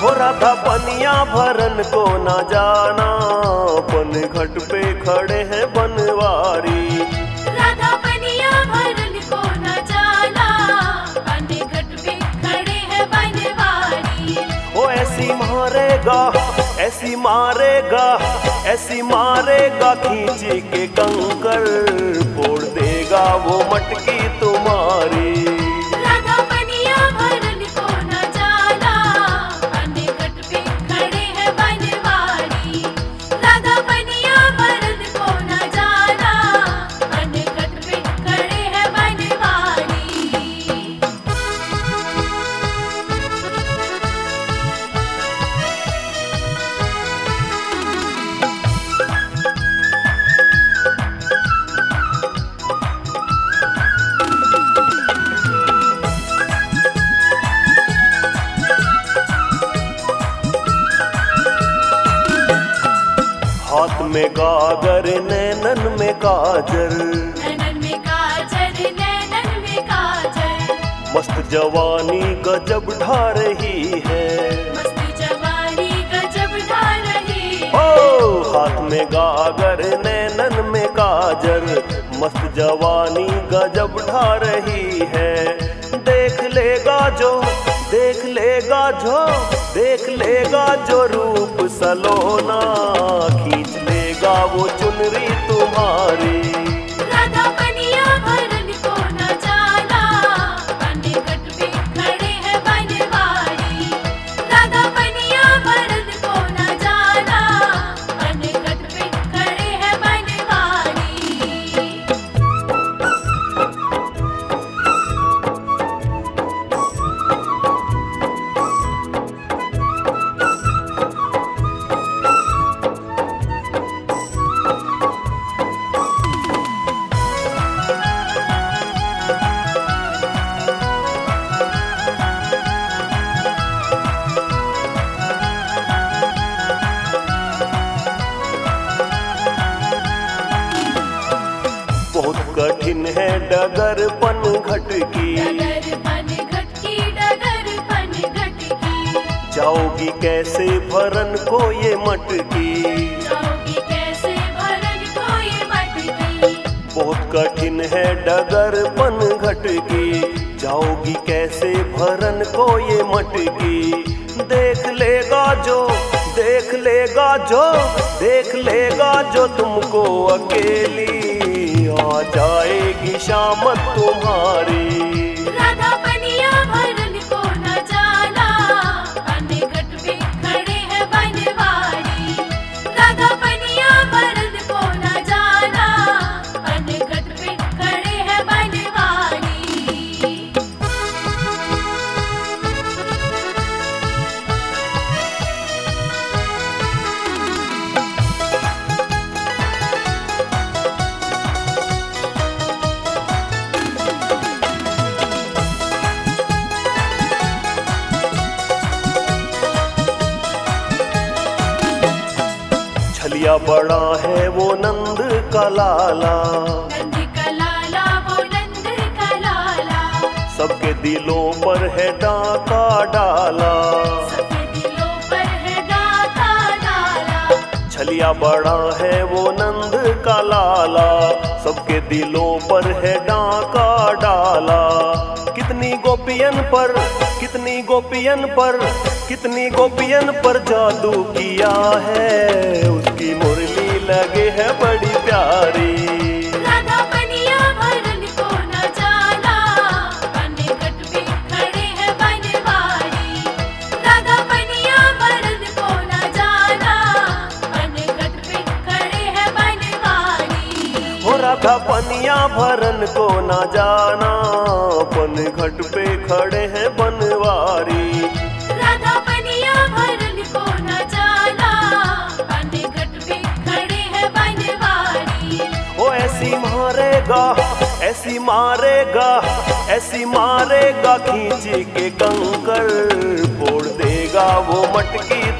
हो राधा पनिया भरन को ना जाना, पन घट पे खड़े हैं बनवारी। राधा पनिया भरन को न जाना, पन घट पे खड़े हैं बनवारी। ओ ऐसी मारेगा, ऐसी मारेगा, ऐसी मारेगा खींच के कंकर, फोड़ देगा वो मटकी तुम्हारी। राधा पनिया भरन को न जाना, पन घट पे खड़े हैं बनवारी। राधा पनिया भरन को न जाना, पन घट पे खड़े हैं बनवारी। हाथ में गागर नैनन में काजल, नैनन में काजल, नैनन में काजल। मस्त जवानी गजब ढा रही है। मस्त जवानी गजब ढा रही है। ओ हाथ में गागर नैनन में काजल, मस्त जवानी गजब ढा रही है। देख लेगा जो, देख लेगा जो, देख लेगा जो रूप सलोना, खींच लेगा वो चुनरी तुम्हारी। राधा पनिया भरन को न जाना, पन घट पे खड़े हैं बनवारी। राधा पनिया भरन को न जाना, पन घट पे खड़े हैं बनवारी। बहुत कठिन है डगर पन घट की, डगर पन घट की, डगर पन घट की। जाओगी कैसे भरन को ये मटकी। जाओगी कैसे भरन को ये मटकी। बहुत कठिन है डगर पन घट की, जाओगी कैसे भरन को ये मटकी। देख लेगा जो, देख लेगा जो, देख लेगा जो तुमको अकेली, आ जाएगी शामत तुम्हारी। राधा पनिया भरन को न जाना, पन घट पे खड़े हैं बनवारी। राधा पनिया भरन को न जाना, पन घट पे खड़े हैं बनवारी। छलिया बड़ा है वो नंद का लाला, नंद का लाला, वो नंद का लाला। सबके दिलों पर है डाका डाला। सबके दिलों पर है डाका डाला। छलिया बड़ा है वो नंद का लाला, सबके दिलों पर है डाका डाला। कितनी गोपियन पर, कितनी गोपियन पर, कितनी गोपियन पर जादू किया है, उसकी मुरली लगे है बड़ी प्यारी। राधा पनिया भरन को न जाना, पन घट पे खड़े हैं बनवारी। राधा पनिया भरन को न जाना, पन घट पे खड़े हैं बनवारी। हो राधा पनिया भरन को ना जाना, पन घट पे खड़े हैं बनवारी। राधा पनिया भरन को न जाना, पन घट पे खड़े हैं बनवारी। ओ ऐसी मारेगा, ऐसी मारेगा, ऐसी मारेगा खींच के कंकर, फोड़ देगा वो मटकी